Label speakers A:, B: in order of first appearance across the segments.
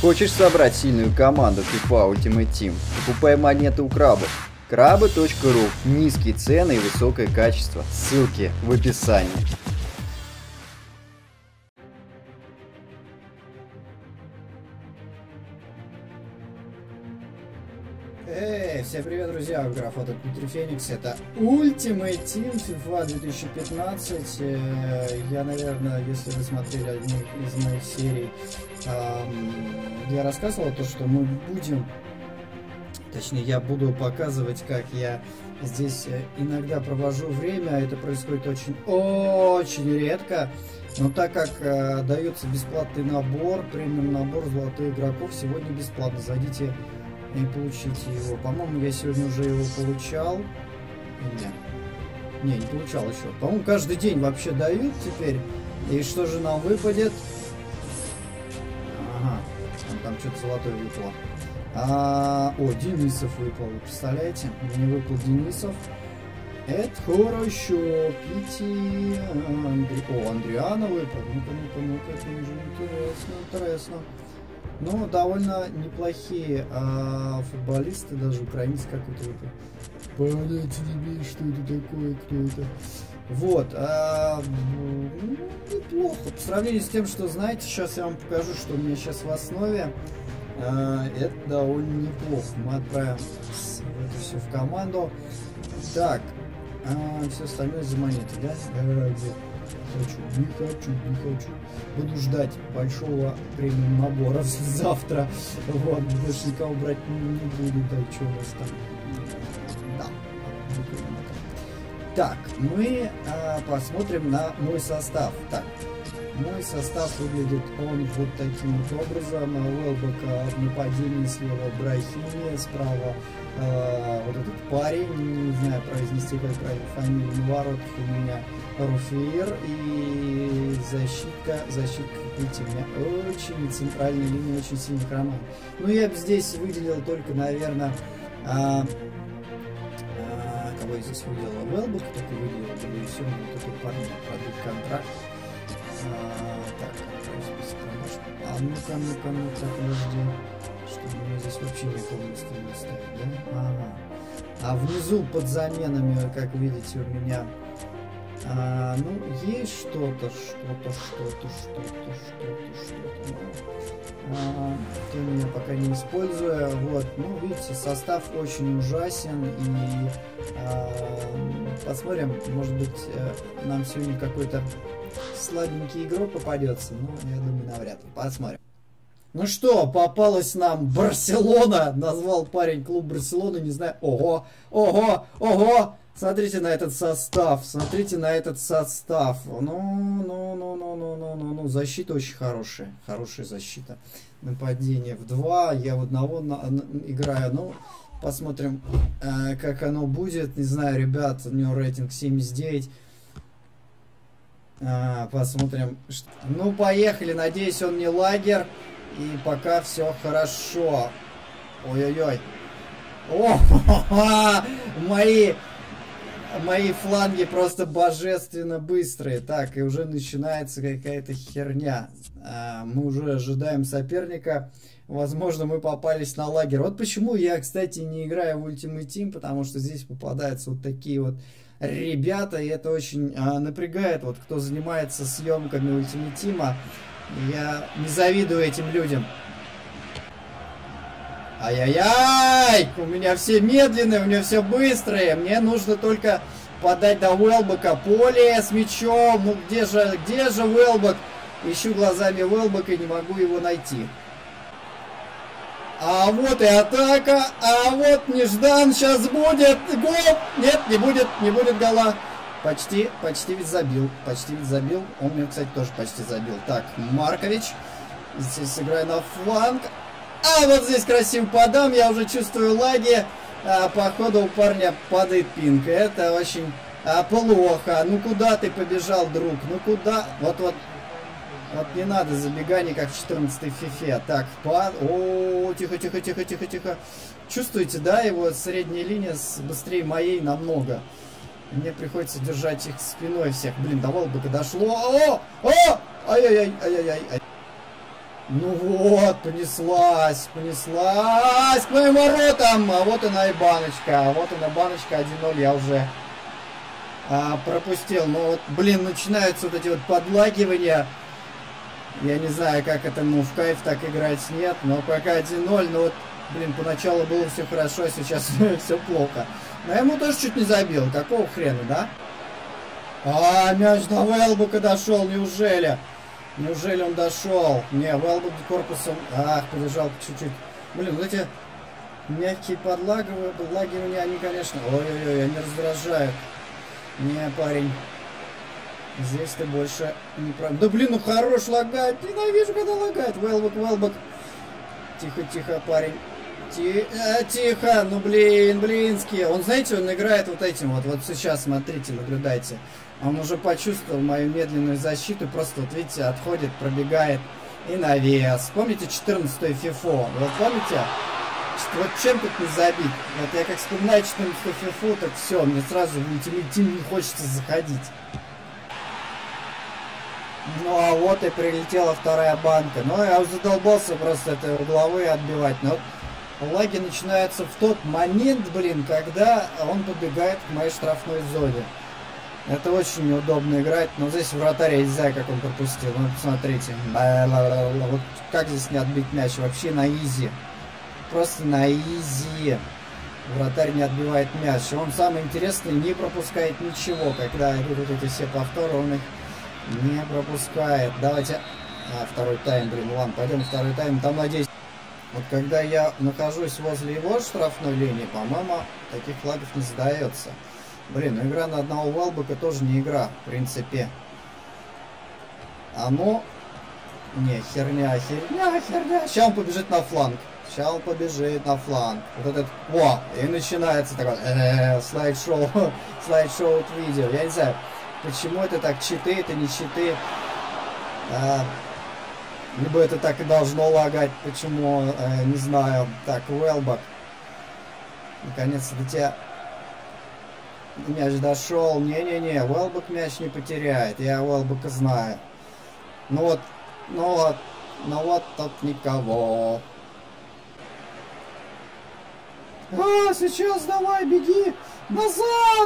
A: Хочешь собрать сильную команду FIFA Ultimate Team? Покупай монеты у крабов. Крабы.ру. Низкие цены и высокое качество. Ссылки в описании.
B: Всем привет, друзья! Графот от Дмитрий Феникс. Это Ultimate Team FIFA 2015. Я, наверное, если вы смотрели одну из моих серий, я рассказывал то, что мы будем, точнее, я буду показывать, как я здесь иногда провожу время. Это происходит очень редко. Но так как дается бесплатный набор, премиум набор золотых игроков, сегодня бесплатно. Зайдите и получите его. По-моему, я сегодня уже его получал. Не получал еще. По-моему, каждый день вообще дают теперь. И что же нам выпадет? Ага, там что-то золотое выпало. О, Денисов выпал. Представляете? Мне выпал Денисов. Это хорошо. Пити. О, Андриана выпал. Ну-ка, это уже интересно. Ну, довольно неплохие футболисты, даже украинец какой-то выпал. Понятия не имею, что это такое, кто это. Вот, неплохо. По сравнению с тем, что знаете, сейчас я вам покажу, что у меня сейчас в основе. Это довольно неплохо. Мы отправим это все в команду. Так, все остальное за монеты, да? Не хочу. Буду ждать большого премиум набора завтра. Вот, больше никого брать не буду. Да, что у нас там? Да. Так, мы посмотрим на мой состав. Так, мой состав выглядит он вот таким вот образом. Уэлбека в нападении, слева Брахими, справа вот этот парень, не знаю произнести как правильно фамилию, на воротах у меня Руфиер и защитка, видите, у меня очень центральная линия, очень сильный роман. Ну, я бы здесь выделил только, наверное, кого я здесь выделил? Уэлбек, только выделил, и все, вот этот парень продлит контракт. Так, ну-ка, подожди. Что у меня здесь вообще никого не стоит, да? Ага. А внизу под заменами, как видите, у меня ну, есть что-то. То я пока не использую. Вот, ну, видите, состав очень ужасен. И посмотрим, может быть, нам сегодня какой-то слабенький игрок попадется. Но я думаю, навряд ли. Посмотрим. Ну что, попалась нам Барселона. Назвал парень клуб Барселона, не знаю. Ого! Смотрите на этот состав. Ну, защита очень хорошая. Хорошая защита. Нападение в 2. Я в одного играю. Ну, посмотрим, как оно будет. Не знаю, ребят, у него рейтинг 79. Посмотрим. Ну, поехали. Надеюсь, он не лагерь. И пока все хорошо. Ой-ой-ой. О, мои фланги просто божественно быстрые. Так, и уже начинается какая-то херня. Мы уже ожидаем соперника. Возможно, мы попались на лагерь. Вот почему я, кстати, не играю в Ultimate Team, потому что здесь попадаются вот такие вот ребята. И это очень напрягает. Вот кто занимается съемками Ultimate Team. Я не завидую этим людям. Ай-яй-яй! У меня все медленные, у меня все быстрые. Мне нужно только подать до Уэлбека. Поле с мячом. Ну где же Уэлбек? Ищу глазами Уэлбека и не могу его найти. А вот и атака. А вот неждан. Сейчас будет гол. Нет, не будет гола. Почти ведь забил. Он мне, кстати, тоже почти забил. Так, Маркович. Здесь сыграю на фланг. А вот здесь красиво подам. Я уже чувствую лаги. Походу у парня падает пинг. Это очень плохо. Ну куда ты побежал, друг? Ну куда? Вот не надо забеганий, как в 14-й фифе. Так, о, тихо. Чувствуете, да, его средняя линия быстрее моей намного. Мне приходится держать их спиной всех. Блин, до Уэлбека дошло. Ай-яй-яй. Ну вот, понеслась к моим воротам. А вот она и баночка. Вот она баночка 1-0 я уже пропустил. Ну вот, блин, начинаются вот эти вот подлагивания. Я не знаю, как это, ну, в кайф так играть нет. Но пока 1-0, ну вот, блин, поначалу было все хорошо, а сейчас все плохо. Но я ему тоже чуть не забил. Какого хрена, да? Мяч до Велбека дошел, неужели? Неужели он дошел? Не, Велбек корпусом... побежал чуть-чуть. Блин, вот эти мягкие подлагивания, они, конечно... Ой-ой-ой, они раздражают. Не, парень. Здесь ты больше не прав... Да блин, ну хорош лагать. Ненавижу, когда лагает. Велбек. Тихо, парень. Тихо, ну блинский. Он, знаете, он играет вот этим вот сейчас, смотрите, наблюдайте. Он уже почувствовал мою медленную защиту, просто, вот видите, отходит, пробегает и навес. Помните 14-ю фифу? Вот помните? Вот чем тут не забить? Вот я как вспоминаю 14-ю фифу, так все, мне сразу в Ultimate Team не хочется заходить. Ну а вот и прилетела вторая банка. Ну я уже задолбался просто это угловые отбивать. Но лаги начинаются в тот момент, блин, когда он подбегает к моей штрафной зоне. Это очень неудобно играть, но здесь вратарь, я не знаю, как он пропустил. Ну, посмотрите. Вот как здесь не отбить мяч? Вообще на изи. Просто на изи. Вратарь не отбивает мяч. Он, самое интересное, не пропускает ничего. Когда идут вот эти все повторы, он их не пропускает. Давайте... второй тайм, блин. Ладно, пойдем второй тайм. Там, надеюсь... Вот когда я нахожусь возле его штрафной линии, по-моему, таких флагов не сдается. Блин, ну игра на одного Велбека тоже не игра, в принципе. Ну... Не, херня. Сейчас он побежит на фланг. Вот этот... И начинается такой... слайд-шоу. Слайд-шоу от видео. Я не знаю, почему это так, читы, это не читы. Либо это так и должно лагать. Почему? Не знаю. Так, Велбек. Наконец-то до тебя... Мяч дошел. Не-не-не, Велбек мяч не потеряет. Я Велбека знаю. Ну вот тут никого. Сейчас давай, беги! Назад!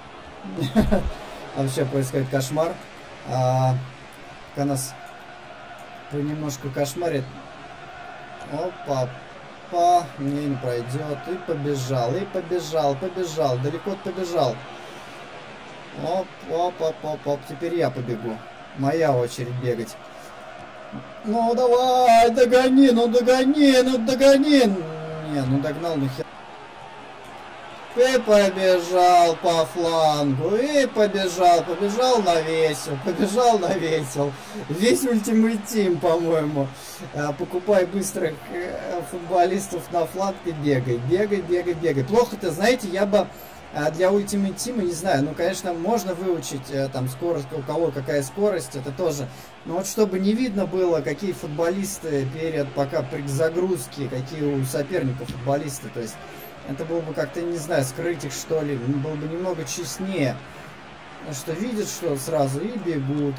B: Вообще происходит кошмар. Нас понемножку кошмарит. Опа. Не пройдет. И побежал. Далеко побежал. Оп. Теперь я побегу. Моя очередь бегать. Ну давай, догони. Не, догнал, хер. И побежал по флангу. И побежал навесил. Весь Ultimate Team, по-моему. Покупай быстрых футболистов на фланг и бегай. Плохо-то, знаете, я бы для Ultimate Team, не знаю, ну, конечно, можно выучить там скорость, у кого какая скорость, это тоже. Но вот чтобы не видно было, какие футболисты пока при загрузке, какие у соперников футболисты, то есть это было бы как-то, не знаю, скрыть их, что ли, было бы немного честнее. Потому что видят, что сразу и бегут.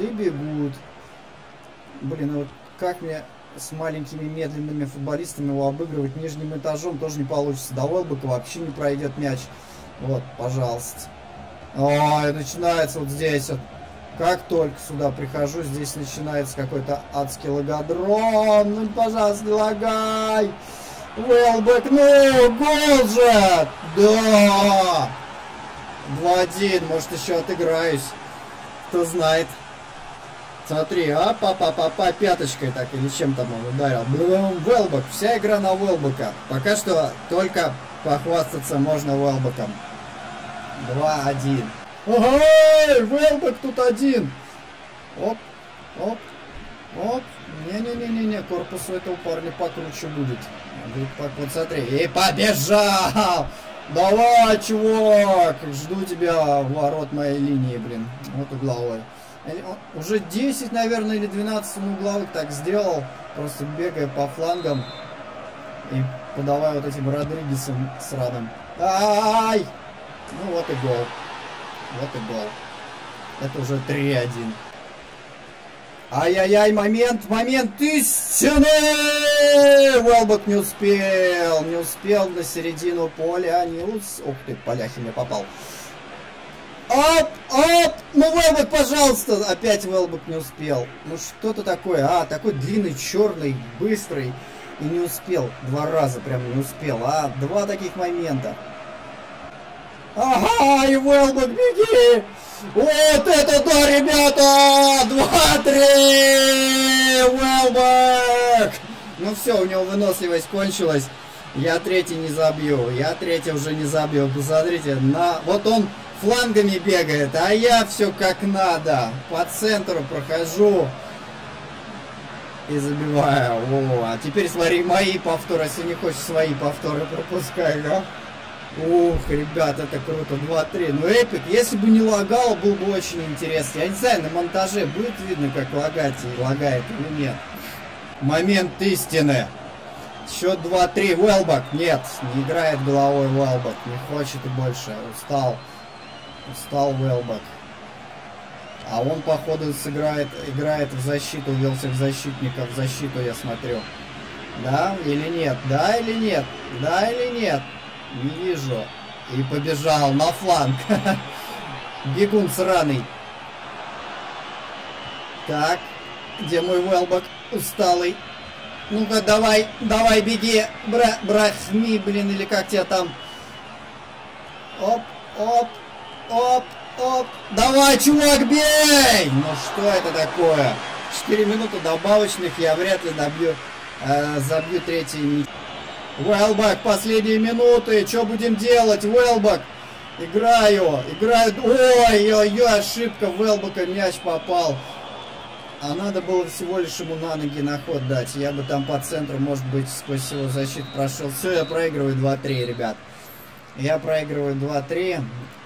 B: Блин, вот как мне с маленькими медленными футболистами его обыгрывать нижним этажом тоже не получится. До Велбека вообще не пройдет мяч. Вот, пожалуйста. Ой, начинается вот здесь вот. Как только сюда прихожу, здесь начинается какой-то адский логодром. Ну, пожалуйста, не лагай. Велбек, гол же! Да! 2-1, может еще отыграюсь. Кто знает. Смотри, пяточкой так, или чем там он ударил. Велбек, вся игра на Велбека. Пока что только похвастаться можно Велбеком. 2-1. Ой, Велбек тут один. Оп. Не, корпус у этого парня покруче будет. Вот смотри, и побежал! Давай, чувак! Жду тебя в ворот моей линии, блин. Вот угловой. Уже 10, наверное, или 12 угловых так сделал. Просто бегая по флангам. И подавая вот этим Родригесом с Радом. Ай! Ну вот и гол. Это уже 3-1. Ай-яй-яй, момент истины! Уэлбок не успел на середину поля. Ух ты, Поляхин мне попал. Оп! Ну, Уэлбок, пожалуйста! Опять Уэлбок не успел. Ну, что-то такое. Такой длинный, черный, быстрый. И не успел. 2 раза прям не успел. 2 таких момента. Ага, и Уэлбок, беги! Вот это да, ребята! 2-3! Уэлбок! Ну все, у него выносливость кончилась. Я третий не забью. Уже не забью. Посмотрите, вот он флангами бегает, а я все как надо. По центру прохожу. И забиваю. А теперь смотри мои повторы. Если не хочешь свои повторы пропускай, да? Ух, ребят, это круто. 2-3. Ну, эпик. Если бы не лагал, был бы очень интересно. Я не знаю, на монтаже будет видно, как лагает или нет. Момент истины. Счет 2-3. Уэлбок. Нет, не играет головой Уэлбок. Не хочет и больше. Устал Уэлбок. А он, походу, играет в защиту, ввел всех защитников в защиту, я смотрю. Да или нет? Да или нет? Да или нет? Не вижу. И побежал на фланг. Бегун сраный. Так. Где мой Уэлбок? Усталый. Ну-ка, давай, беги. Брахми, блин, или как тебя там? Оп. Давай, чувак, бей! Ну что это такое? 4 минуты добавочных, я вряд ли забью третий мяч. Уэлбок, последние минуты. Что будем делать, Уэлбок? Играю. Ой, ошибка Уэлбока, мяч попал. А надо было всего лишь ему на ноги на ход дать. Я бы там по центру, может быть, сквозь его защиту прошел. Все, я проигрываю 2-3, ребят. Я проигрываю 2-3.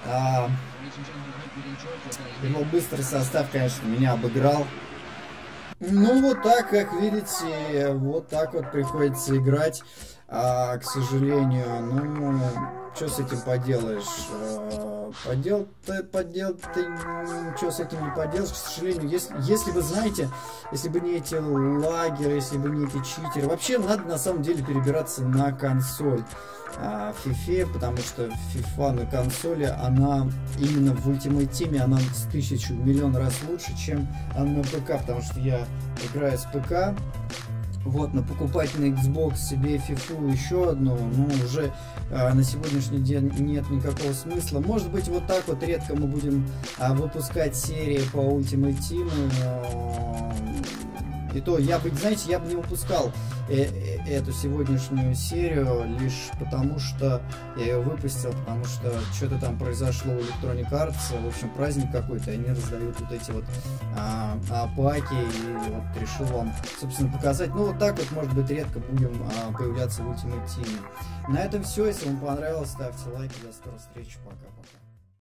B: Его быстрый состав, конечно, меня обыграл. Ну, вот так, как видите, вот так вот приходится играть. К сожалению, ну, что с этим поделаешь? Ничего с этим не поделаешь, к сожалению. Если вы знаете, если бы не эти лагеры, если бы не эти читеры. Вообще, надо на самом деле перебираться на консоль в FIFA, потому что FIFA на консоли, она именно в Ultimate Team, она с 1000 миллион раз лучше, чем на ПК, потому что я играю с ПК. Вот, но покупать на Xbox себе FIFA еще одну, ну, уже на сегодняшний день нет никакого смысла. Может быть, вот так вот редко мы будем выпускать серии по Ultimate Team. И то, знаете, я бы не выпускал эту сегодняшнюю серию лишь потому, что я ее выпустил, потому что что-то там произошло у Electronic Arts, в общем, праздник какой-то, они раздают вот эти вот паки, и вот решил вам, собственно, показать. Ну, вот так вот, может быть, редко будем появляться в Ultimate Team. На этом все. Если вам понравилось, ставьте лайки. До скорых встреч. Пока-пока.